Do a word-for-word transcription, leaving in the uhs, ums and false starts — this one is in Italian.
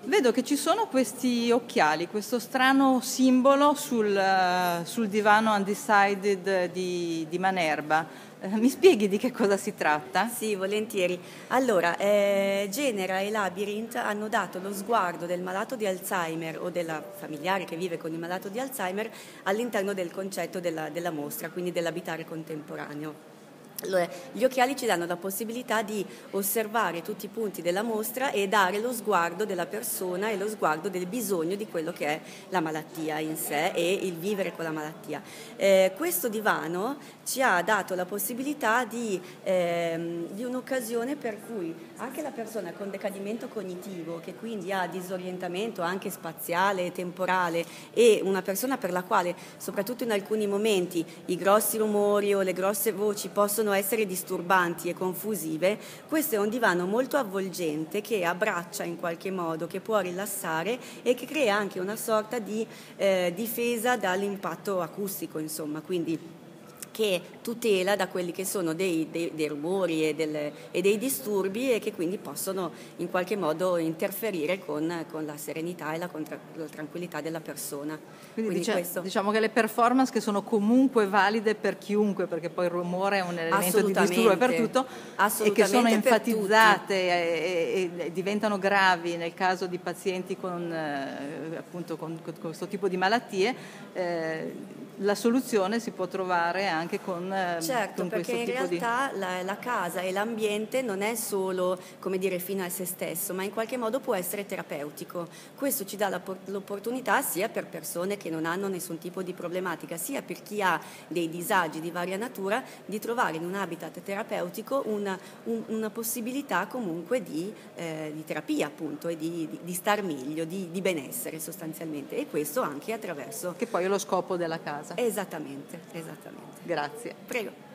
Vedo che ci sono questi occhiali, questo strano simbolo sul, uh, sul divano Undecided di, di Manerba. Uh, mi spieghi di che cosa si tratta? Sì, volentieri. Allora, eh, Genera e Labyrinth hanno dato lo sguardo del malato di Alzheimer o della familiare che vive con il malato di Alzheimer all'interno del concetto della, della mostra, quindi dell'abitare contemporaneo. Allora, gli occhiali ci danno la possibilità di osservare tutti i punti della mostra e dare lo sguardo della persona e lo sguardo del bisogno di quello che è la malattia in sé e il vivere con la malattia. Eh, questo divano ci ha dato la possibilità di, ehm, di un'occasione per cui anche la persona con decadimento cognitivo, che quindi ha disorientamento anche spaziale e temporale, e una persona per la quale, soprattutto in alcuni momenti, i grossi rumori o le grosse voci possono essere disturbanti e confusive, questo è un divano molto avvolgente che abbraccia in qualche modo, che può rilassare e che crea anche una sorta di eh, difesa dall'impatto acustico, insomma, quindi che tutela da quelli che sono dei, dei, dei rumori e, del, e dei disturbi e che quindi possono in qualche modo interferire con, con la serenità e la, contra, la tranquillità della persona. Quindi, quindi dice, questo... diciamo che le performance che sono comunque valide per chiunque, perché poi il rumore è un elemento di disturbo dappertutto, e che sono enfatizzate e, e, e diventano gravi nel caso di pazienti con, eh, appunto, con, con questo tipo di malattie, eh, la soluzione si può trovare anche con, certo, con questo tipo di... perché in realtà la, la casa e l'ambiente non è solo, come dire, fine a se stesso, ma in qualche modo può essere terapeutico. Questo ci dà la, l'opportunità sia per persone che non hanno nessun tipo di problematica, sia per chi ha dei disagi di varia natura, di trovare in un habitat terapeutico una, un, una possibilità comunque di, eh, di terapia, appunto, e di, di, di star meglio, di, di benessere sostanzialmente, e questo anche attraverso... Che poi è lo scopo della casa. Esattamente, esattamente. Grazie. Prego.